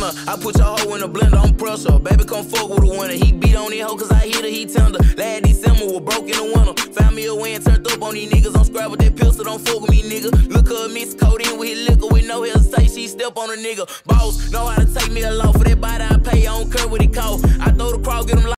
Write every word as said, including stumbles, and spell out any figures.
winner. I put your hoe in a blender, I'm pressure. Baby, come fuck with a winner. He beat on that hoe cause I hit her, he tender. Last December was broke in the winter. Found me a way and turned up on these niggas. I'm scrap with that pistol, don't fuck with me, nigga. Look her mix coat in with his liquor with no hesitation. She step on a nigga. Boss, know how to take me along. For that body I pay, I don't care what it cost. I throw the crowd, get him like